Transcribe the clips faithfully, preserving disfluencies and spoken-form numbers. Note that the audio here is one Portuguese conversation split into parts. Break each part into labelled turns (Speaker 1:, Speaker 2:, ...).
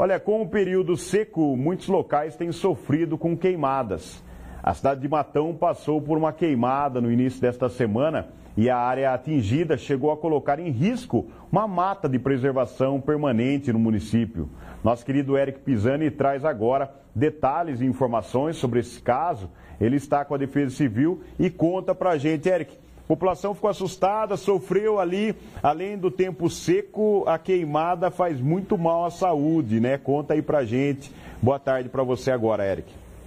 Speaker 1: Olha, com o período seco, muitos locais têm sofrido com queimadas. A cidade de Matão passou por uma queimada no início desta semana e a área atingida chegou a colocar em risco uma mata de preservação permanente no município. Nosso querido Eric Pisani traz agora detalhes e informações sobre esse caso. Ele está com a Defesa Civil e conta pra gente, Eric. A população ficou assustada, sofreu ali, além do tempo seco, a queimada faz muito mal à saúde, né? Conta aí pra gente. Boa tarde para você agora, Eric.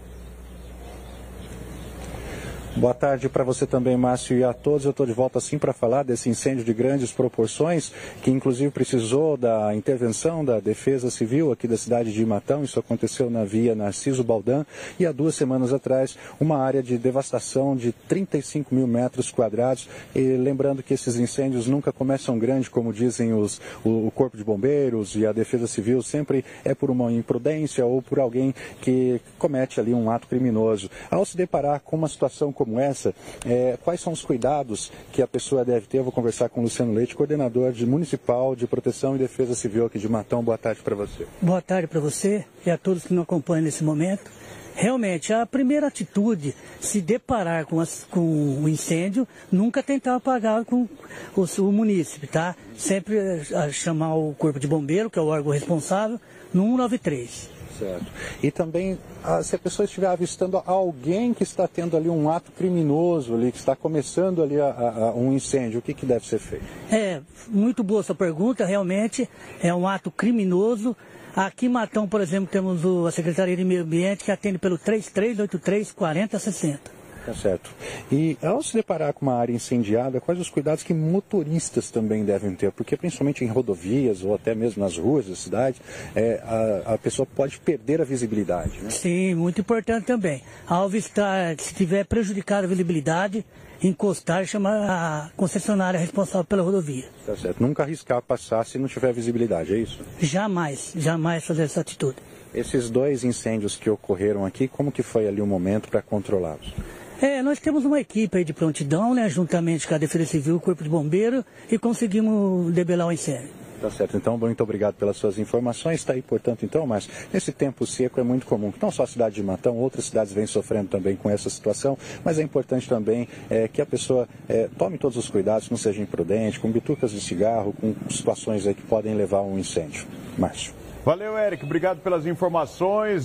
Speaker 2: Boa tarde para você também, Márcio, e a todos. Eu estou de volta assim para falar desse incêndio de grandes proporções, que inclusive precisou da intervenção da Defesa Civil aqui da cidade de Matão. Isso aconteceu na via Narciso Baldan e há duas semanas atrás uma área de devastação de trinta e cinco mil metros quadrados. E lembrando que esses incêndios nunca começam grande, como dizem os, o, o Corpo de Bombeiros e a Defesa Civil, sempre é por uma imprudência ou por alguém que comete ali um ato criminoso. Ao se deparar com uma situação como como essa, é, quais são os cuidados que a pessoa deve ter? Eu vou conversar com o Luciano Leite, coordenador de Municipal de Proteção e Defesa Civil aqui de Matão. Boa tarde para você.
Speaker 3: Boa tarde para você e a todos que nos acompanham nesse momento. Realmente, a primeira atitude, se deparar com, as, com o incêndio, nunca tentar apagar com o, o munícipe, tá? Sempre a, chamar o Corpo de Bombeiro, que é o órgão responsável, no um nove três.
Speaker 2: Certo. E também, se a pessoa estiver avistando alguém que está tendo ali um ato criminoso, ali, que está começando ali a, a, a um incêndio, o que, que deve ser feito?
Speaker 3: É, muito boa essa pergunta, realmente é um ato criminoso. Aqui em Matão, por exemplo, temos o, a Secretaria de Meio Ambiente que atende pelo três três oito três, quatro zero seis zero.
Speaker 2: Tá certo. E ao se deparar com uma área incendiada, quais os cuidados que motoristas também devem ter? Porque principalmente em rodovias ou até mesmo nas ruas da cidade, é, a, a pessoa pode perder a visibilidade, né?
Speaker 3: Sim, muito importante também. Ao avistar, se tiver prejudicado a visibilidade, encostar e chamar a concessionária responsável pela rodovia.
Speaker 2: Tá certo. Nunca arriscar passar se não tiver visibilidade, é isso?
Speaker 3: Jamais, jamais fazer essa atitude.
Speaker 2: Esses dois incêndios que ocorreram aqui, como que foi ali o momento para controlá-los?
Speaker 3: É, nós temos uma equipe aí de prontidão, né, juntamente com a Defesa Civil, o Corpo de Bombeiro, e conseguimos debelar o incêndio.
Speaker 2: Tá certo, então muito obrigado pelas suas informações. Está aí, portanto, então, mas nesse tempo seco é muito comum, não só a cidade de Matão, outras cidades vêm sofrendo também com essa situação, mas é importante também é, que a pessoa é, tome todos os cuidados, não seja imprudente, com bitucas de cigarro, com situações aí que podem levar a um incêndio. Márcio.
Speaker 1: Valeu, Eric, obrigado pelas informações.